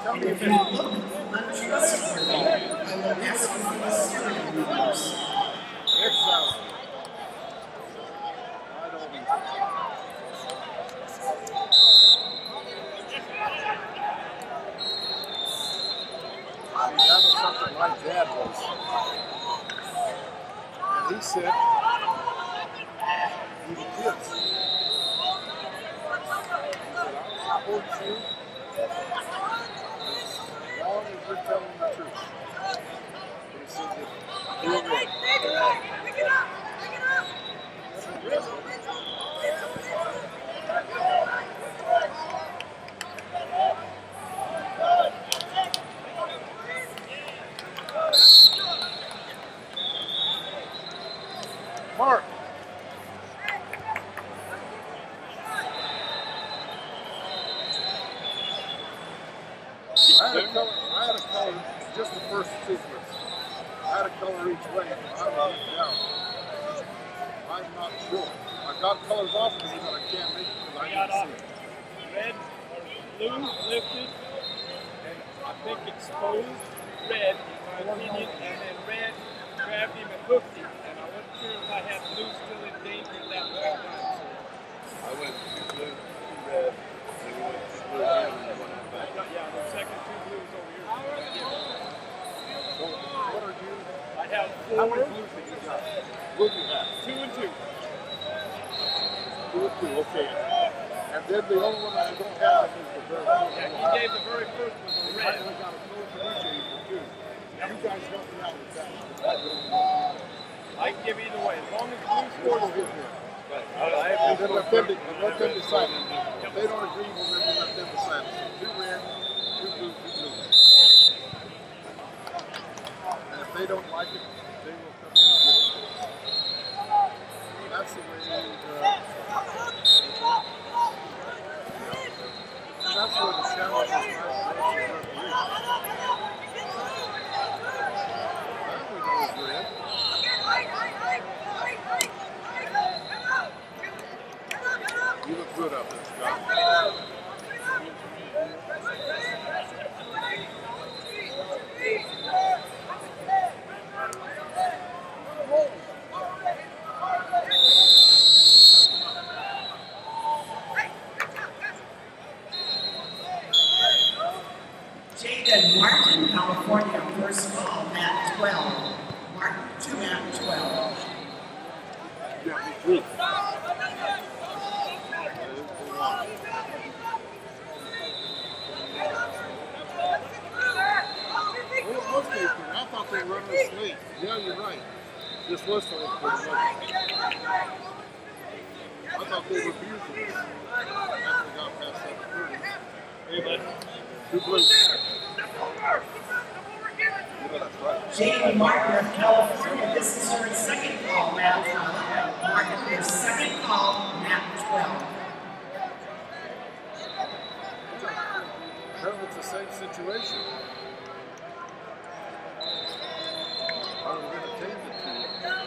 And if you look untrustworthy, I will ask you for the serial numbers. That was something my dad was. And he said, you the kids. I'll support you as long as you're telling the truth. He said, you're right. Pick it up! Mark. I had a color, just the first sequence. I had a color each way. I wrote it down. I'm not sure. I've got colors off of me, but I can't make it because I can't see it. Red or blue lifted, and I think exposed red, in my opinion, and then red grabbed him and hooked him. And I wasn't sure if I had blue still in danger at that point. I went blue, red, and we went blue again and one back. Yeah, the second two blues over here. So what are you? I have four. How many blues have you got? What do you have? 2 and 2. 2 and 2, okay. And then the only one I don't have is the very first. Yeah, he gave the very first one the red. I got a color for DJ for 2. You guys help me out with that. I can give either way, as long as blue scores good. And then let them decide. If they don't agree, well, then we'll let them decide. 2 red, 2 blue, 2 blue. And if they don't like it, they will come in and get it. That's the way that's where the challenge is. That we know is red. You look good out there, Scott. Jaden Martin, California, first ball, mat 12. Martin, 2 mat 12. Yeah, me too. I thought they were running late. Yeah, you're right. This was for pretty much. I thought they were abusing it. After we got past 7:30. Hey, bud. 2 blues. Jaden Martin of California, this is your second call, mat 12. Martin, your second call, mat 12. Apparently it's the same situation. I was going to change it to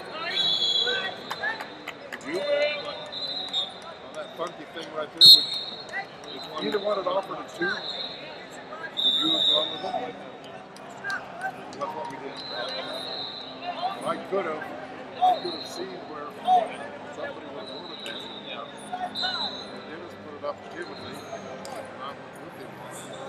you. On that funky thing right there, would either one had offered a 2, would you have gone with it? That's what we did. I could have seen where somebody would want it. Dennis put it up vividly, and I went with him.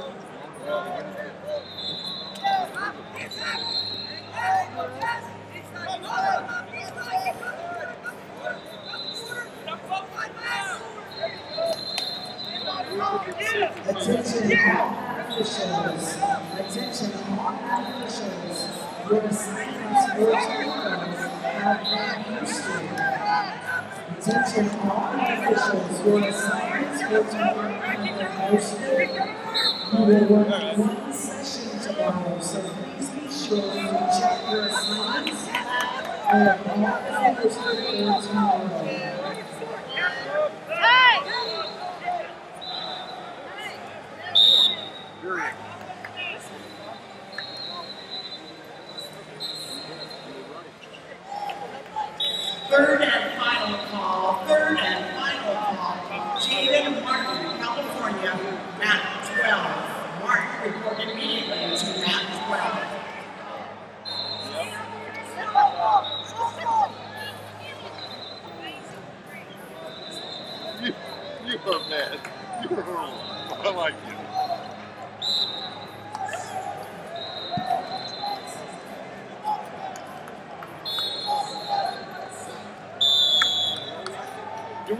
Attention all officials. Attention all officials. Your assignments for tomorrow have been Houston. Attention all officials. Your assignments for tomorrow have been Houston. You will work 1 session tomorrow, so please be sure to check your assignments and all posted for tomorrow. Third and final call. Jaden Martin, California, mat 12. Martin reported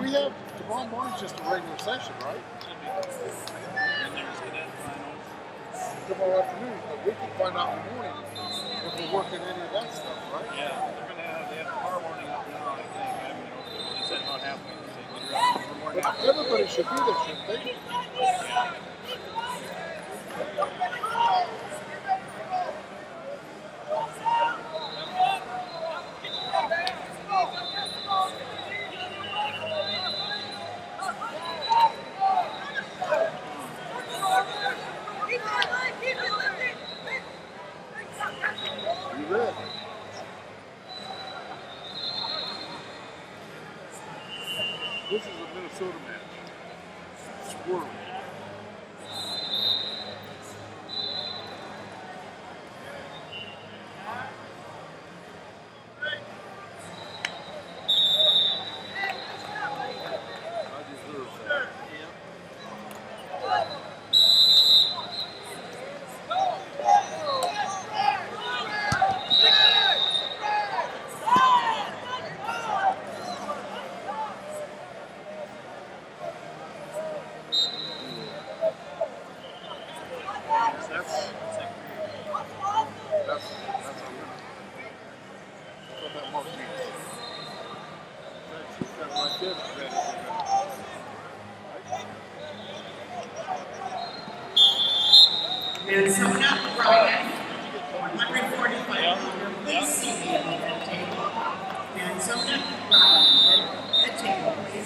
we have tomorrow morning's just a regular session, right? And there's cadet finals. Tomorrow afternoon, but we can find out in the morning if we're working any of that stuff, right? Yeah, they have tomorrow morning up now, I think. I haven't been over there. They said about halfway. They said get her out tomorrow morning. But everybody should be there, shouldn't they? Yeah. You read. This is a Minnesota match. Squirrel. I deserve that. That's a winner. That's what that mark means. She's got right there, that's ready to Minnesota, Brian, 145. Please see me at the head table. Minnesota, Brian, head table, please.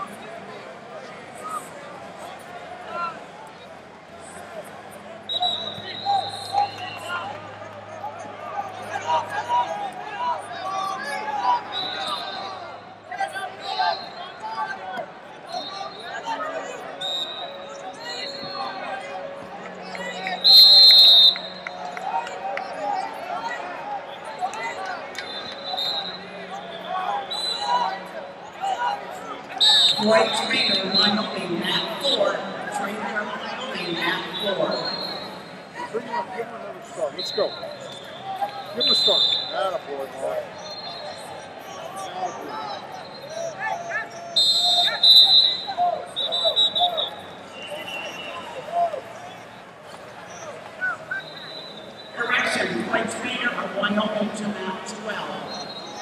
Dwight Trainer, Wyoming, mat 4. Trainer, Wyoming, mat 4. Bring him up, give him another start. Let's go. Give him a start. Attaboy, Mark. Attaboy. Correction, Dwight Trainer of Wyoming to mat 12.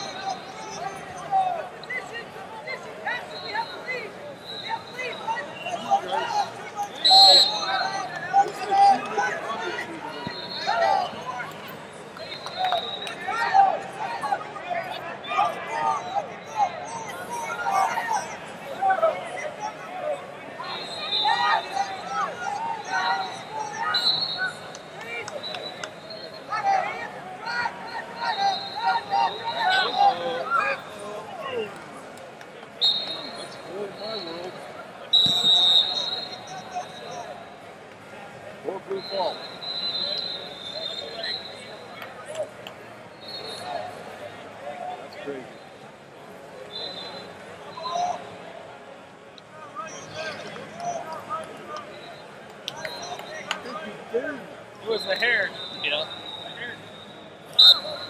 That's good in my world. Or blue fall. That's crazy. It was the hair. Yeah. The hair.